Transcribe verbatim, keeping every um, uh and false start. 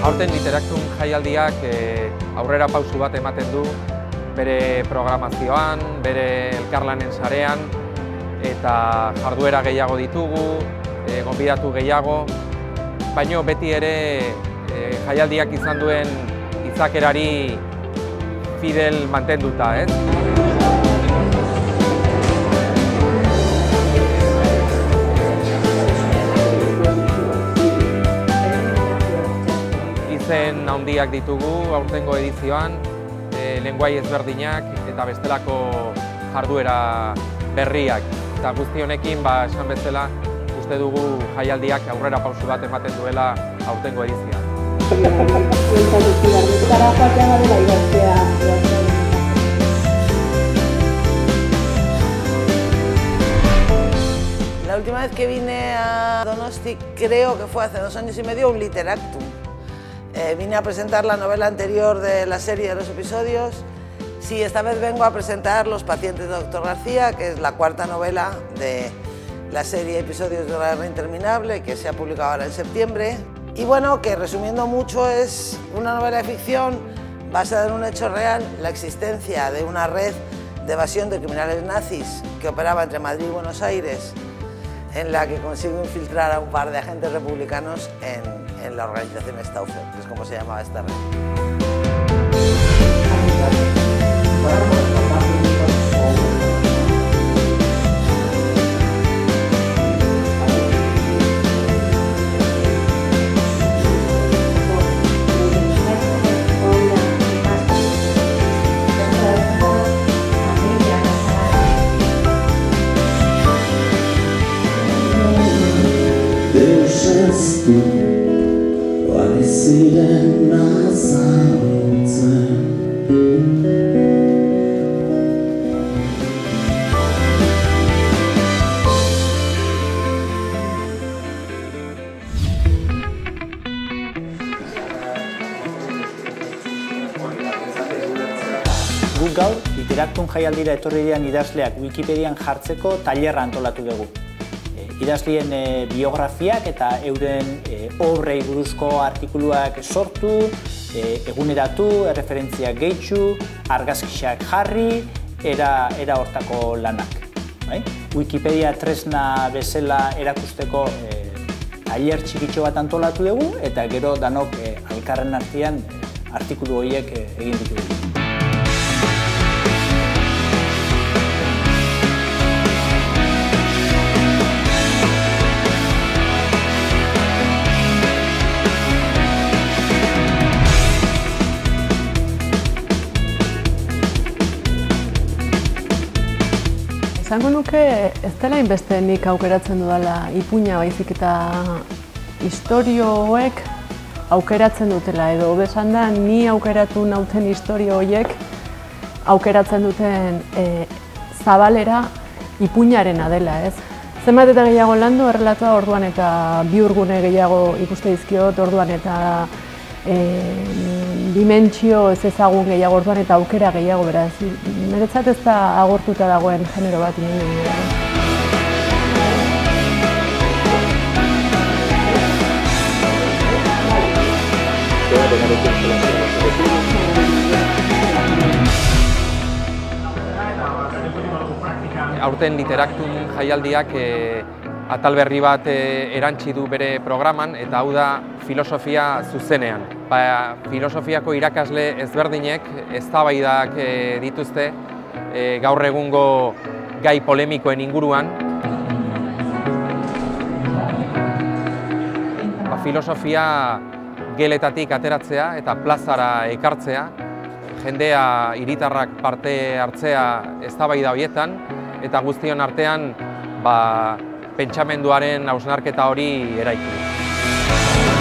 Aurten Literaktun jaialdiak aurrera pausu bat ematen du bere programazioan, bere elkarlanen sarean, eta jarduera gehiago ditugu, gonbidatu gehiago, baino beti ere jaialdiak izan duen izakerari fidel mantenduta, ez? Izen handiak ditugu aurtengo edizioan, lenguai ezberdinak eta bestelako jarduera berriak. Eta guzti honekin, esan bezala, uste dugu jaialdiak aurrera pausu bat ematen duela aurtengo edizioan. La última vez que vine a Donosti, creo que fue hace dos años y medio, un Literactum. Eh, vine a presentar la novela anterior de la serie de los episodios. Sí, esta vez vengo a presentar Los pacientes de doctor García, que es la cuarta novela de la serie Episodios de la Guerra Interminable, que se ha publicado ahora en septiembre. Y bueno, que resumiendo mucho, es una novela de ficción basada en un hecho real, la existencia de una red de evasión de criminales nazis que operaba entre Madrid y Buenos Aires, en la que consigo infiltrar a un par de agentes republicanos en en la organización Stauffer, que es como se llamaba esta red. Ziren azaltzen Guk gaur, Literaktun jaialdira etorri diren idazleak Wikipedian jartzeko tailerra antolatu dugu. Idazlien biografiak eta euren obrei buruzko artikuluak sortu, eguneratu, erreferentziak gehitzu, argazkiak jarri, era hortako lanak. Wikipedia tresna bezala erakusteko tailer txikitxo bat antolatu dugu, eta gero danok elkarren artean artikulu horiek egin ditugu. Esango nuke ez dela inbeste nik aukeratzen dudala ipuina baizik eta istorioek aukeratzen dutela, edo hobesan da ni aukeratu nauten istorio horiek aukeratzen duten zabalera ipuinarena dela, ez? Zenbat eta gehiago landu errelatoa orduan eta bihurgune gehiago ikuste dizkiot orduan eta dimentsio ez ezagun gehiago orduan eta aukera gehiago, beraz. Niretzat ez da agortuta dagoen genero bat inen. Aurten Literaktun jaialdiak atal berri bat erantsi du bere programan, eta hau da filosofia zuzenean. Filosofiako irakasle ezberdinek eztabaidak dituzte gaur egungo gai polemikoen inguruan. Filosofia geletatik ateratzea eta plazara ekartzea, jendea hiritarrak parte hartzea eztabaida horietan, eta guztion artean pentsamenduaren hausnarketa hori eraiki.